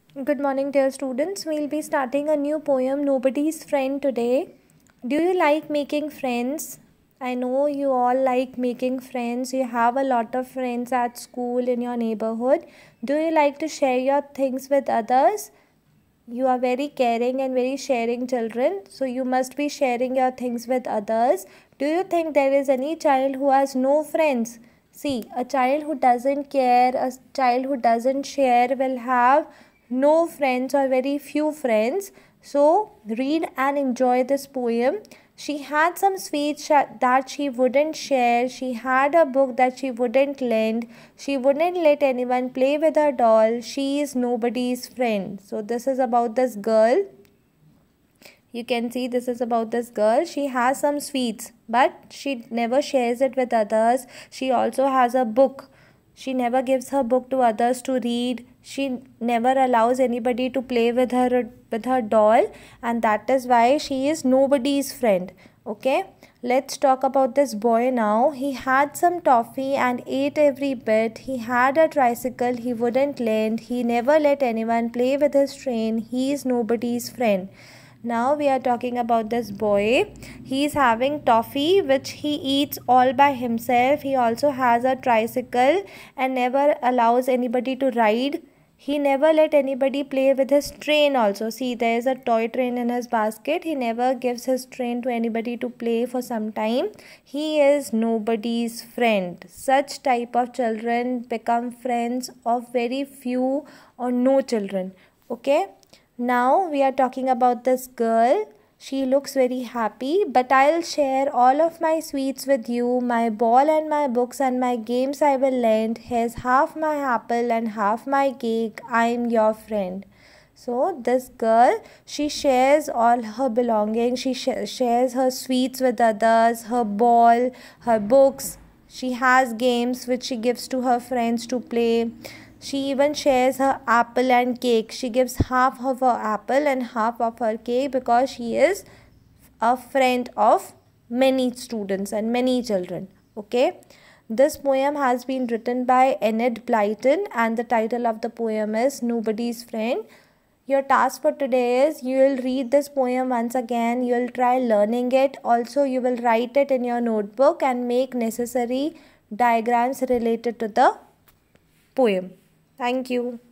Good morning, dear students. We'll be starting a new poem, Nobody's Friend, today. Do you like making friends? I know you all like making friends. You have a lot of friends at school, in your neighborhood. Do you like to share your things with others? You are very caring and very sharing children, so you must be sharing your things with others. Do you think there is any child who has no friends? See, a child who doesn't care, a child who doesn't share will have no friends or very few friends. So read and enjoy this poem. She had some sweets that she wouldn't share. She had a book that she wouldn't lend. She wouldn't let anyone play with her doll. She is nobody's friend. So this is about this girl. You can see this is about this girl. She has some sweets, but she never shares it with others. She also has a book. She never gives her book to others to read. She never allows anybody to play with her doll, and that is why she is nobody's friend. Okay, let's talk about this boy now. He had some toffee and ate every bit. He had a tricycle he wouldn't lend. He never let anyone play with his train. He is nobody's friend. Now we are talking about this boy. He is having toffee which he eats all by himself. He also has a tricycle and never allows anybody to ride. He never let anybody play with his train also. See, there is a toy train in his basket. He never gives his train to anybody to play for some time. He is nobody's friend. Such type of children become friends of very few or no children. Okay. Now we are talking about this girl. She looks very happy, but I'll share all of my sweets with you. My ball and my books and my games I will lend. Here's half my apple and half my cake. I'm your friend. So this girl, she shares all her belongings. She shares her sweets with others, her ball, her books. She has games which she gives to her friends to play. She even shares her apple and cake. She gives half of her apple and half of her cake because she is a friend of many students and many children. Okay. This poem has been written by Enid Blyton and the title of the poem is Nobody's Friend. Your task for today is you will read this poem once again. You will try learning it. Also, you will write it in your notebook and make necessary diagrams related to the poem. Thank you.